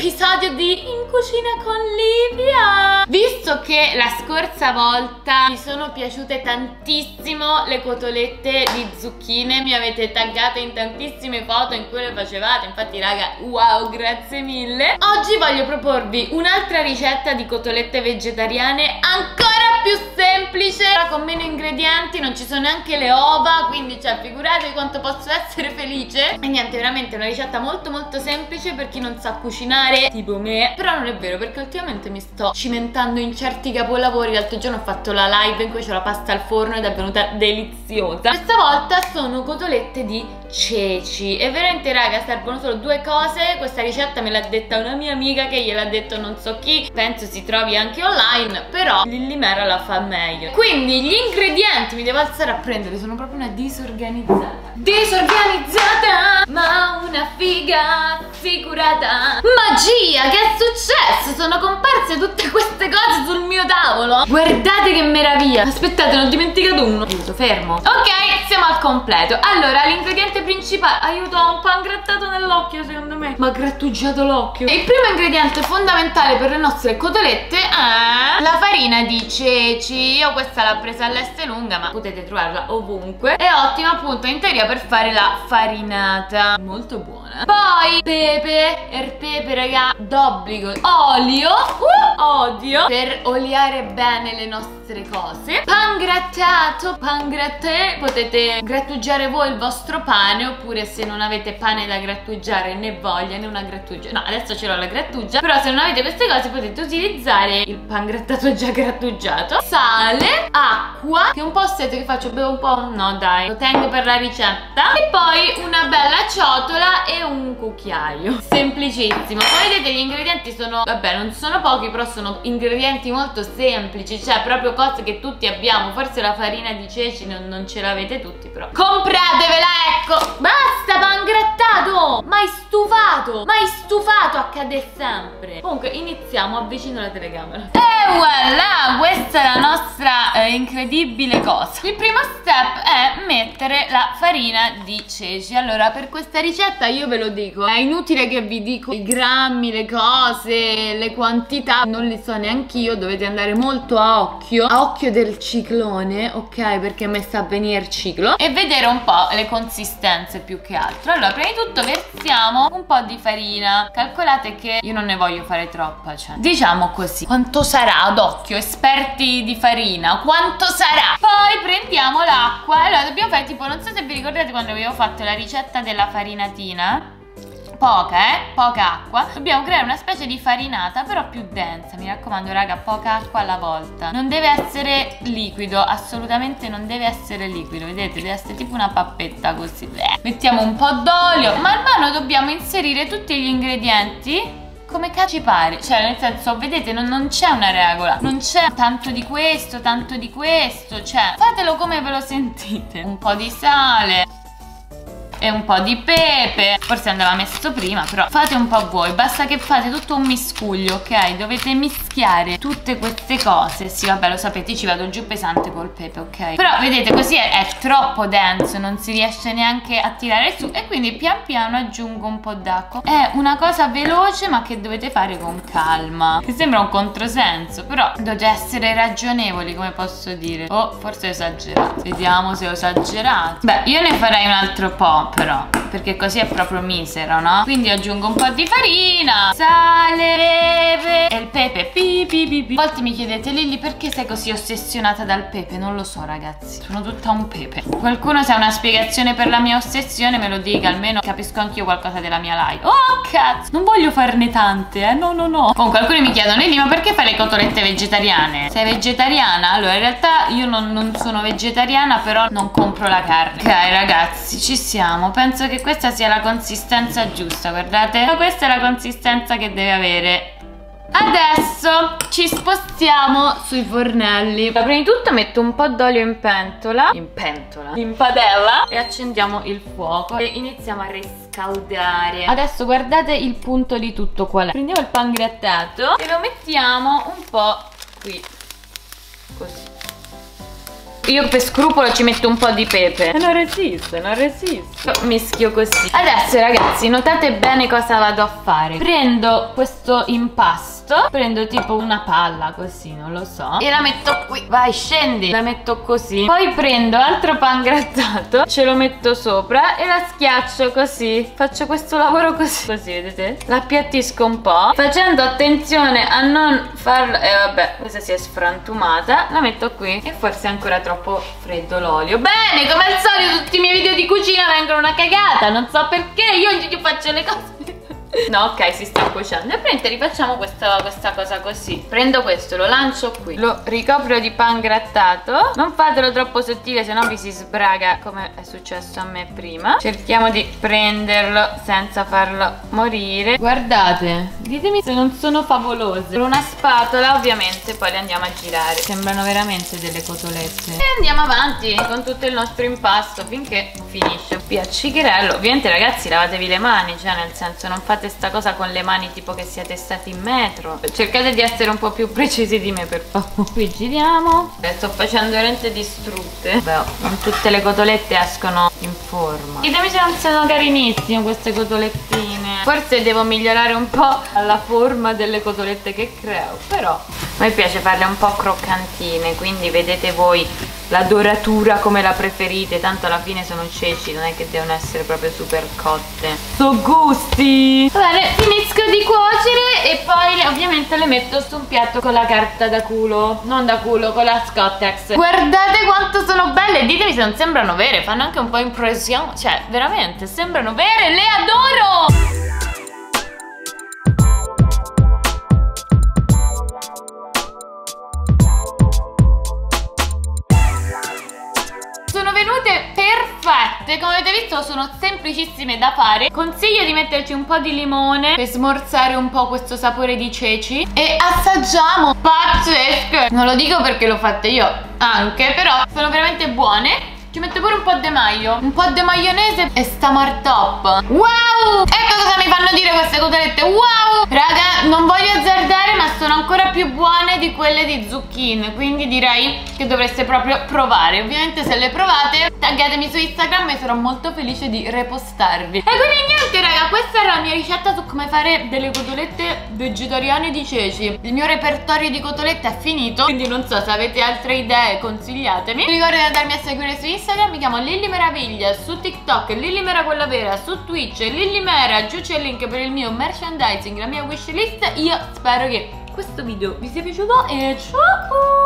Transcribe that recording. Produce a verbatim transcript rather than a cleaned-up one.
episodio di In Cucina con Livia. Visto che la scorsa volta mi sono piaciute tantissimo le cotolette di zucchine, mi avete taggate in tantissime foto in cui le facevate, infatti raga, wow, grazie mille. Oggi voglio proporvi un'altra ricetta di cotolette vegetariane ancora più semplice, con meno ingredienti, non ci sono neanche le ova, quindi cioè figuratevi quanto posso essere felice. E niente, veramente una ricetta molto molto semplice per chi non sa cucinare tipo me. Però non è vero, perché ultimamente mi sto cimentando in certi capolavori. L'altro giorno ho fatto la live in cui c'ho la pasta al forno ed è venuta deliziosa. Questa volta sono cotolette di ceci e veramente raga servono solo due cose. Questa ricetta me l'ha detta una mia amica che gliel'ha detto non so chi, penso si trovi anche online, però Lillimera la fa meglio. Quindi gli ingredienti mi devo alzare a prendere, sono proprio una disorganizzata. Disorganizzata, ma una figa assicurata. Magia, che è successo? Sono comparse tutte queste cose sul mio tavolo. Guardate che meraviglia. Aspettate, ne ho dimenticato uno. Aiuto, fermo. Ok, siamo al completo. Allora, l'ingrediente principale, aiuto, ho un pan grattato nell'occhio secondo me, ma ha grattugiato l'occhio. Il primo ingrediente fondamentale per le nostre cotolette è la farina di ceci. Io questa l'ho presa all'Esselunga, ma potete trovarla ovunque. È ottima appunto in teoria per fare la farinata, molto buona. Poi pepe, il pepe raga d'obbligo. Olio, uh, odio, per oliare bene le nostre cose. Pan grattato, pan grattè, potete grattugiare voi il vostro pane, oppure se non avete pane da grattugiare né voglia né una grattugia, no adesso ce l'ho la grattugia, però se non avete queste cose potete utilizzare il pan grattato già grattugiato. Sale, acqua, che un po' siete che faccio, bevo un po', no dai, lo tengo per la ricetta. E poi una bella ciotola e un cucchiaio, semplicissimo. Come vedete gli ingredienti sono, vabbè non sono pochi, però sono ingredienti molto semplici, cioè proprio cose che tutti abbiamo. Forse la farina di ceci non, non ce l'avete tutti, però compratevela, ecco. Basta pan grattato, mai stufato, mai stufato, accade sempre. Comunque iniziamo, avvicino la telecamera e voilà, questa è la nostra eh, incredibile cosa. Il primo step è mettere la farina di ceci. Allora per questa ricetta io ve lo dico, è inutile che vi dico i grammi, le cose, le quantità, non le so neanche io, dovete andare molto a occhio, a occhio del ciclone, ok, perché a me sta a venire il ciclo, e vedere un po' le consistenze più che altro. Allora prima di tutto versiamo un po' di farina, calcolate che io non ne voglio fare troppa, cioè diciamo così, quanto sarà ad occhio, esperti di farina, quanto sarà? Poi prendiamo l'acqua. Allora dobbiamo fare tipo, non so se vi ricordate quando avevo fatto la ricetta della farinatina, poca eh, poca acqua. Dobbiamo creare una specie di farinata però più densa, mi raccomando raga, poca acqua alla volta. Non deve essere liquido, assolutamente non deve essere liquido, vedete, deve essere tipo una pappetta così. Beh. Mettiamo un po' d'olio, man mano dobbiamo inserire tutti gli ingredienti come ci pare, cioè nel senso, vedete, non, non c'è una regola, non c'è tanto di questo, tanto di questo, cioè fatelo come ve lo sentite. Un po' di sale e un po' di pepe, forse andava messo prima, però fate un po' voi, basta che fate tutto un miscuglio, ok? Dovete mischiare tutte queste cose. Sì vabbè, lo sapete, ci vado giù pesante col pepe, ok? Però vedete, così è, è troppo denso, non si riesce neanche a tirare su, e quindi pian piano aggiungo un po' d'acqua. È una cosa veloce ma che dovete fare con calma, che sembra un controsenso, però dovete essere ragionevoli, come posso dire. Oh, forse ho esagerato, vediamo se ho esagerato. Beh, io ne farei un altro po', però, perché così è proprio misero, no? Quindi aggiungo un po' di farina, sale, pepe e il pepe pi pi pi pi. A volte mi chiedete, Lilli, perché sei così ossessionata dal pepe? Non lo so ragazzi, sono tutta un pepe. Qualcuno se ha una spiegazione per la mia ossessione me lo dica, almeno capisco anch'io qualcosa della mia life. Oh cazzo, non voglio farne tante, eh, no no no. Comunque alcuni mi chiedono, Lilli, ma perché fai le cotolette vegetariane? Sei vegetariana? Allora in realtà io non, non sono vegetariana, però non compro la carne. Ok ragazzi, ci siamo. Penso che questa sia la consistenza giusta, guardate, questa è la consistenza che deve avere. Adesso ci spostiamo sui fornelli. Prima di tutto metto un po' d'olio in pentola, in pentola, in padella, e accendiamo il fuoco e iniziamo a riscaldare. Adesso guardate il punto di tutto qual è. Prendiamo il pan grattato e lo mettiamo un po' qui, così. io per scrupolo ci metto un po' di pepe. Non resisto, non resisto. Mischio così. Adesso ragazzi, notate bene cosa vado a fare. Prendo questo impasto, prendo tipo una palla così, non lo so, e la metto qui. Vai, scendi. La metto così. Poi prendo altro pan grattato, ce lo metto sopra e la schiaccio così. Faccio questo lavoro così. Così, vedete? La appiattisco un po', facendo attenzione a non farlo. E eh, vabbè, questa si è sfrantumata. La metto qui. E forse è ancora troppo freddo l'olio. Bene, come al solito tutti i miei video di cucina vengono una cagata. Non so perché, io oggi faccio le cose. No, ok, si sta cuocendo. E prende, rifacciamo questa, questa cosa così. Prendo questo, lo lancio qui, lo ricopro di pan grattato. Non fatelo troppo sottile, sennò vi si sbraga come è successo a me prima. Cerchiamo di prenderlo senza farlo morire. Guardate, ditemi se non sono favolose. Con una spatola ovviamente poi le andiamo a girare. Sembrano veramente delle cotolette. E andiamo avanti con tutto il nostro impasto finché finisce. Piaccicherello. Ovviamente ragazzi, lavatevi le mani, cioè nel senso non fate sta cosa con le mani tipo che siete stati in metro. Cercate di essere un po' più precisi di me, per favore. Qui giriamo. Le sto facendo veramente distrutte. Beh, non tutte le cotolette escono in forma. Ditemi se non sono carinissime queste cotolettine. Forse devo migliorare un po' la forma delle cotolette che creo, però a me piace farle un po' croccantine, quindi vedete voi la doratura come la preferite. Tanto alla fine sono ceci, non è che devono essere proprio super cotte. So gusti. Va bene, finisco di cuocere e poi ovviamente le metto su un piatto con la carta da culo. Non da culo, con la Scottex. Guardate quanto sono belle. Ditemi se non sembrano vere. Fanno anche un po' impressione. Cioè veramente sembrano vere. Le adoro. Perfette, come avete visto sono semplicissime da fare. Consiglio di metterci un po' di limone per smorzare un po' questo sapore di ceci. E assaggiamo. Pazzesche. Non lo dico perché l'ho fatte io anche, però sono veramente buone. Ci metto pure un po' di maglio, un po' di maionese e sta martop. Wow! Ecco cosa mi fanno dire queste cotolette. Wow! Raga, non voglio azzardare, ma sono ancora più buone di quelle di zucchine, quindi direi che dovreste proprio provare. Ovviamente se le provate taggatemi su Instagram e sarò molto felice di repostarvi. E quindi niente raga, questa era la mia ricetta su come fare delle cotolette vegetariane di ceci. Il mio repertorio di cotolette è finito, quindi non so se avete altre idee, consigliatemi. Vi ricordo di andarmi a seguire su Instagram, mi chiamo Lilli Meraviglia, su TikTok Lilli Mera quella vera, su Twitch Lilli Mera, giù c'è il link per il mio merchandising, la mia wishlist. Io spero che questo video vi sia piaciuto e ciao!